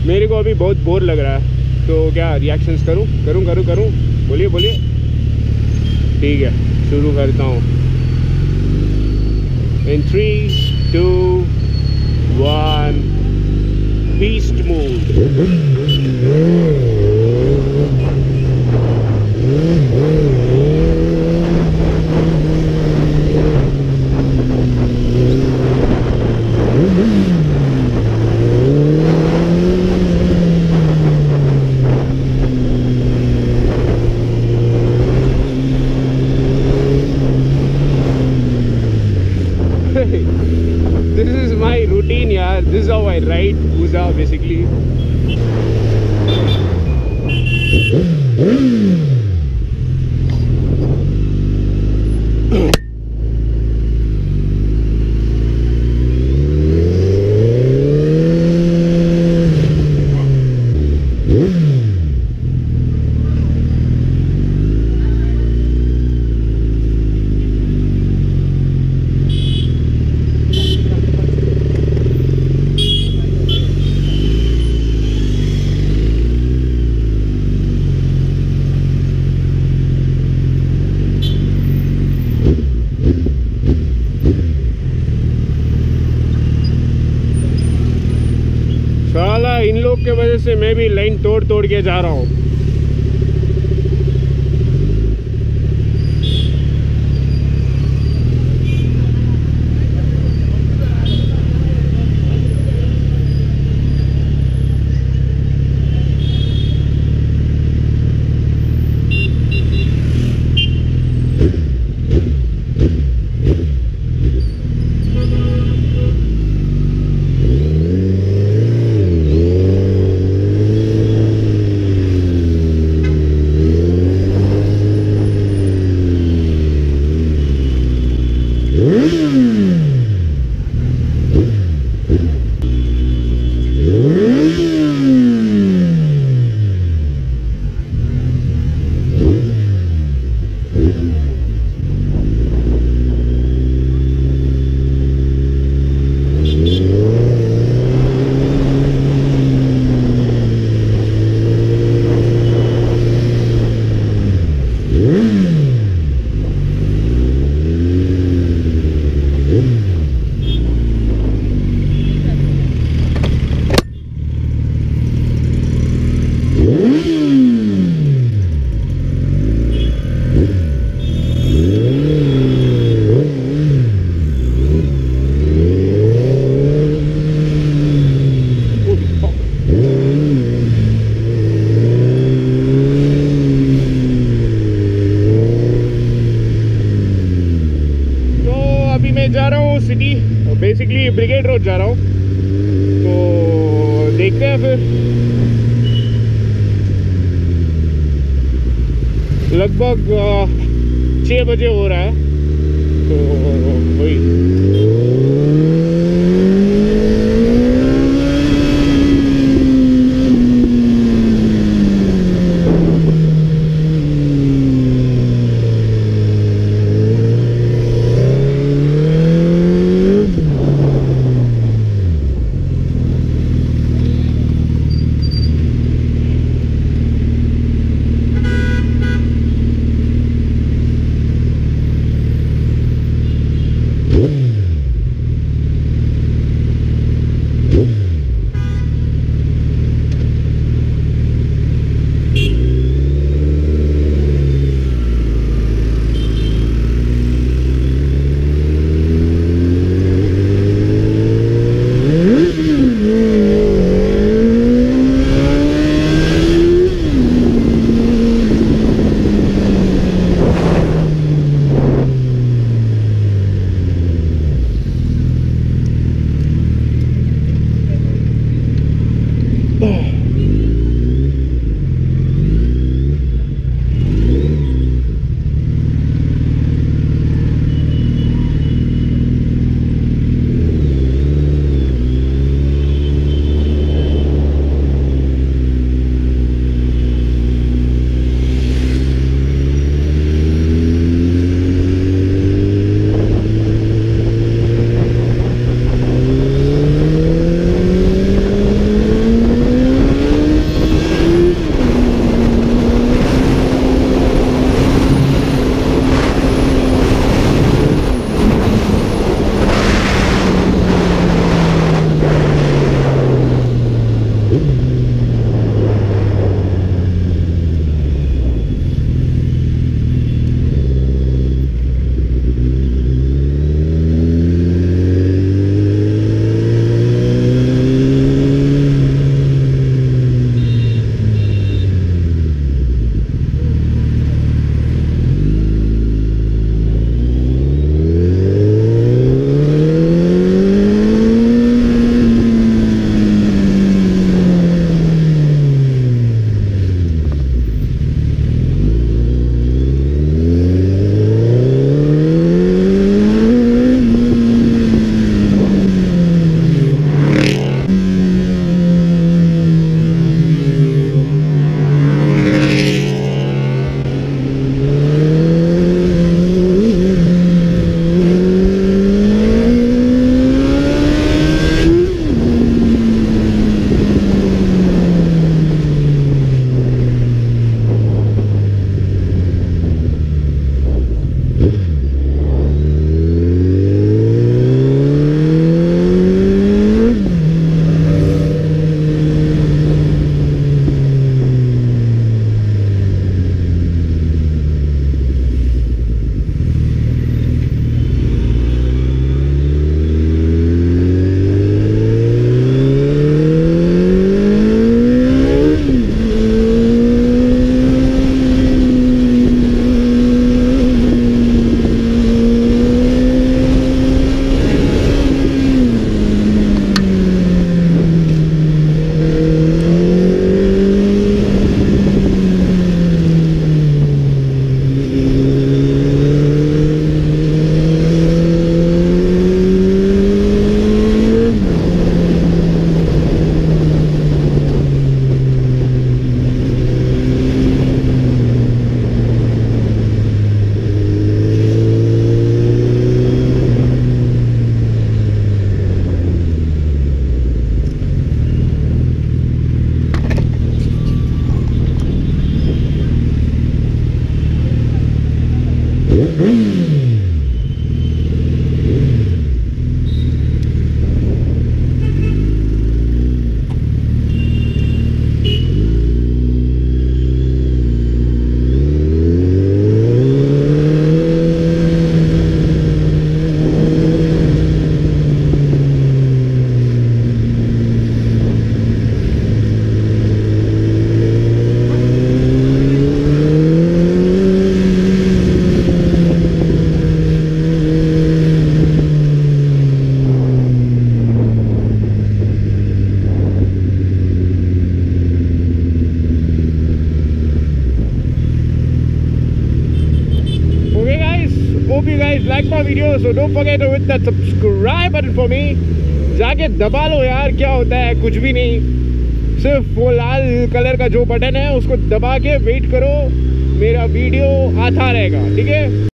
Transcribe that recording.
मेरे को अभी बहुत बोर लग रहा है, तो क्या रिएक्शंस करूं? बोलिए बोलिए। ठीक है, शुरू करता हूँ। In 3, 2, 1, beast mode. This is my routine, yaar. This is how I ride Pooja, basically. साला इन लोग के वजह से मैं भी लाइन तोड़ के जा रहा हूँ। जा रहा हूँ सिटी, बेसिकली ब्रिगेड रोड जा रहा हूँ, तो देखते हैं फिर। लगभग 6 बजे हो रहा है, तो वही hope you guys like my video, so don't forget to hit that subscribe button for me. जाके दबा लो यार, क्या होता है, कुछ भी नहीं, सिर्फ वो लाल कलर का जो बटन है उसको दबा के वेट करो, मेरा वीडियो आता रहेगा, ठीक है।